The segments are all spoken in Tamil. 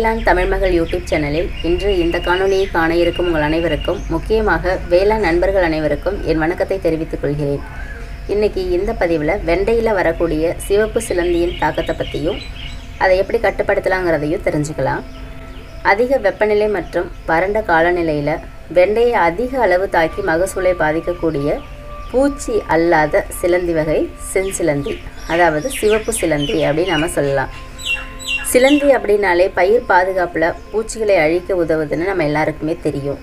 வேளாண் தமிழ்மகள் யூடியூப் சேனலில் இன்று இந்த காணொலியை காண இருக்கும் உங்கள் அனைவருக்கும், முக்கியமாக வேளாண் நண்பர்கள் அனைவருக்கும் என் வணக்கத்தை தெரிவித்துக் கொள்கிறேன். இன்றைக்கி இந்த பதிவில் வெண்டையில் வரக்கூடிய சிவப்பு சிலந்தியின் தாக்கத்தை பற்றியும் அதை எப்படி கட்டுப்படுத்தலாங்கிறதையும் தெரிஞ்சுக்கலாம். அதிக வெப்பநிலை மற்றும் வறண்ட காலநிலையில் வெண்டையை அதிக அளவு தாக்கி மகசூலை பாதிக்கக்கூடிய பூச்சி அல்லாத சிலந்தி வகை செஞ்சிலந்தி, அதாவது சிவப்பு சிலந்தி அப்படின்னு நம்ம சொல்லலாம். சிலந்தி அப்படின்னாலே பயிர் பாதுகாப்பில் பூச்சிகளை அழிக்க உதவுதுன்னு நம்ம எல்லாருக்குமே தெரியும்.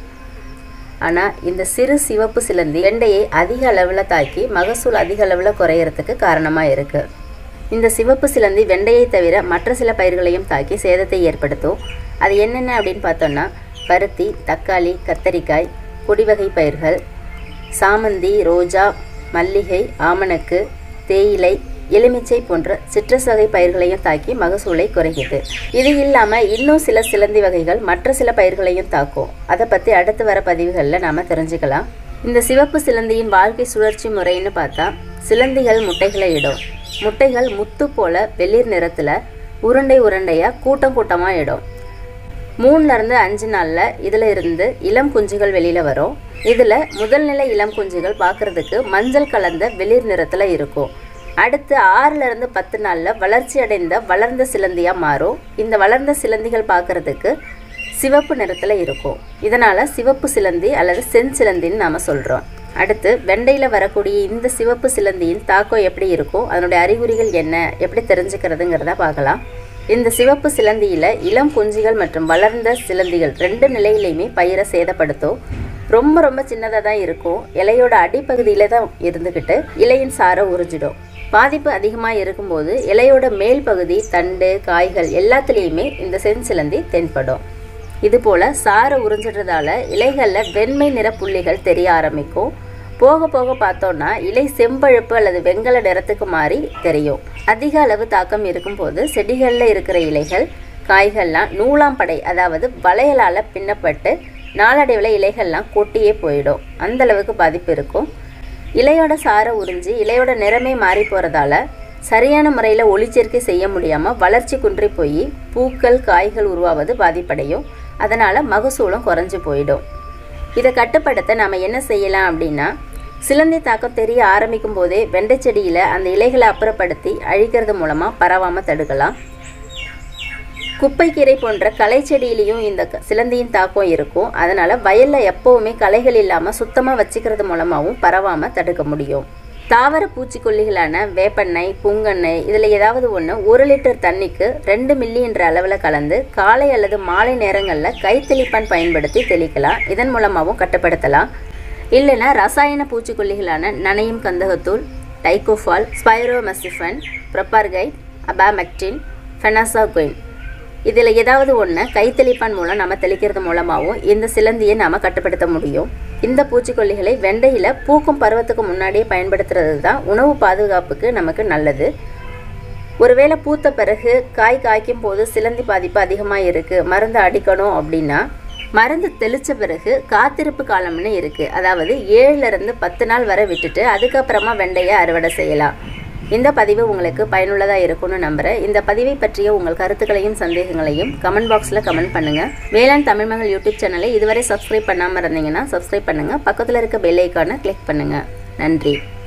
ஆனால் இந்த சிறு சிவப்பு சிலந்தி வெண்டையை அதிக அளவில் தாக்கி மகசூல் அதிக அளவில் குறையிறதுக்கு காரணமாக இருக்குது. இந்த சிவப்பு சிலந்தி வெண்டையை தவிர மற்ற சில பயிர்களையும் தாக்கி சேதத்தை ஏற்படுத்தும். அது என்னென்ன அப்படின்னு பார்த்தோன்னா, பருத்தி, தக்காளி, கத்தரிக்காய், கொடிவகை பயிர்கள், சாமந்தி, ரோஜா, மல்லிகை, ஆமணக்கு, தேயிலை, எலுமிச்சை போன்ற சிட்ரஸ் வகை பயிர்களையும் தாக்கி மகசூலை குறைகிறது. இது இல்லாமல் இன்னும் சில சிலந்தி வகைகள் மற்ற சில பயிர்களையும் தாக்கும். அதை பற்றி அடுத்து வர பதிவுகளில் நாம் தெரிஞ்சுக்கலாம். இந்த சிவப்பு சிலந்தியின் வாழ்க்கை சுழற்சி முறைன்னு பார்த்தா, சிலந்திகள் முட்டைகளை இடும். முட்டைகள் முத்து போல வெளிர் நிறத்தில் உருண்டை உருண்டையாக கூட்டம் கூட்டமாக இடும். 3லேருந்து 5 நாளில் இதில் இருந்து இளம் குஞ்சுகள் வெளியில் வரும். இதில் முதல் நிலை இளம் குஞ்சுகள் பார்க்குறதுக்கு மஞ்சள் கலந்த வெளிர் நிறத்தில் இருக்கும். அடுத்து 6லேருந்து 10 நாளில் வளர்ச்சி அடைந்த வளர்ந்த சிலந்தியாக மாறும். இந்த வளர்ந்த சிலந்திகள் பார்க்குறதுக்கு சிவப்பு நிறத்தில் இருக்கும். இதனால் சிவப்பு சிலந்தி அல்லது செஞ்சிலந்தின்னு நாம் சொல்கிறோம். அடுத்து வெண்டையில் வரக்கூடிய இந்த சிவப்பு சிலந்தியின் தாக்கம் எப்படி இருக்கும், அதனுடைய அறிகுறிகள் என்ன, எப்படி தெரிஞ்சுக்கிறதுங்கிறத பார்க்கலாம். இந்த சிவப்பு சிலந்தியில் இளம் குஞ்சுகள் மற்றும் வளர்ந்த சிலந்திகள் 2 நிலையிலையுமே பயிரை சேதப்படுத்தும். ரொம்ப சின்னதாக தான் இருக்கும். இலையோட அடிப்பகுதியில் தான் இருந்துக்கிட்டு இலையின் சாரை உறிஞ்சிடும். பாதிப்பு அதிகமாக இருக்கும்போது இலையோட மேல் பகுதி, தண்டு, காய்கள் எல்லாத்துலேயுமே இந்த செஞ்சிலந்தி தென்படும். இதுபோல் சாரை உறிஞ்சிடுறதால இலைகளில் வெண்மை நிற புள்ளிகள் தெரிய ஆரம்பிக்கும். போக போக பார்த்தோன்னா இலை செம்பழுப்பு அல்லது வெண்கல நிறத்துக்கு மாறி தெரியும். அதிக அளவு தாக்கம் இருக்கும்போது செடிகளில் இருக்கிற இலைகள், காய்கள்லாம் நூலாம்படை, அதாவது வளையலால் பின்னப்பட்டு நாளடைவில் இலைகள்லாம் கொட்டியே போயிடும். அந்தளவுக்கு பாதிப்பு இருக்கும். இலையோட சாரை உறிஞ்சி இலையோட நிறமே மாறி போகிறதால சரியான முறையில் ஒளிச்சேர்க்கை செய்ய முடியாமல் வளர்ச்சி குன்றி போய் பூக்கள், காய்கள் உருவாவது பாதிப்படையும். அதனால் மகசூலும் குறைஞ்சி போயிடும். இதை கட்டுப்படுத்த நாம் என்ன செய்யலாம் அப்படின்னா, சிலந்தி தாக்கம் தெரிய ஆரம்பிக்கும் போதே வெண்டை செடியில் அந்த இலைகளை அப்புறப்படுத்தி அழிக்கிறது மூலமாக பரவாமல் தடுக்கலாம். குப்பைக்கீரை போன்ற களை செடியிலையும் இந்த சிலந்தியின் தாக்கம் இருக்கும். அதனால் வயலில் எப்போவுமே களைகள் இல்லாமல் சுத்தமாக வச்சுக்கிறது மூலமாகவும் பரவாமல் தடுக்க முடியும். தாவர பூச்சிக்கொல்லிகளான வேப்பெண்ணெய், புங்கெண்ணெய் இதில் ஏதாவது ஒன்று 1 லிட்டர் தண்ணிக்கு 2 மில்லி என்ற அளவில் கலந்து காலை அல்லது மாலை நேரங்களில் கைத்தெளிப்பான் பயன்படுத்தி தெளிக்கலாம். இதன் மூலமாகவும் கட்டுப்படுத்தலாம். இல்லைன்னா ரசாயன பூச்சிக்கொல்லிகளான நனையும் கந்தகத்தூள், டைகோஃபால், ஸ்பைரோமெசிஃபன், ப்ரொபார்கைட், அபாமெக்டின், ஃபெனாசாகுயின் இதில் ஏதாவது ஒன்று கைத்தெளிப்பான் மூலம் நம்ம தெளிக்கிறது மூலமாகவும் இந்த சிலந்தியை நாம் கட்டுப்படுத்த முடியும். இந்த பூச்சிக்கொல்லிகளை வெண்டையில் பூக்கும் பருவத்துக்கு முன்னாடியே பயன்படுத்துறது தான் உணவு பாதுகாப்புக்கு நமக்கு நல்லது. ஒருவேளை பூத்த பிறகு காய் காய்க்கும் போது சிலந்தி பாதிப்பு அதிகமாக இருக்குது, மருந்து அடிக்கணும் அப்படின்னா மருந்து தெளித்த பிறகு காத்திருப்பு காலம்னு இருக்குது. அதாவது 7லேருந்து 10 நாள் வரை விட்டுட்டு அதுக்கப்புறமா வெண்டையை அறுவடை செய்யலாம். இந்த பதிவு உங்களுக்கு பயனுள்ளதாக இருக்கும்னு நம்புகிறேன். இந்த பதிவை பற்றிய உங்கள் கருத்துக்களையும் சந்தேகங்களையும் கமெண்ட் பாக்ஸில் கமெண்ட் பண்ணுங்கள். வேளாண் தமிழ்மகள் யூடியூப் சேனலை இதுவரை சப்ஸ்கிரைப் பண்ணாமல் இருந்தீங்கன்னா சப்ஸ்கிரைப் பண்ணுங்கள். பக்கத்தில் இருக்க பெல் ஐக்கானை கிளிக் பண்ணுங்கள். நன்றி.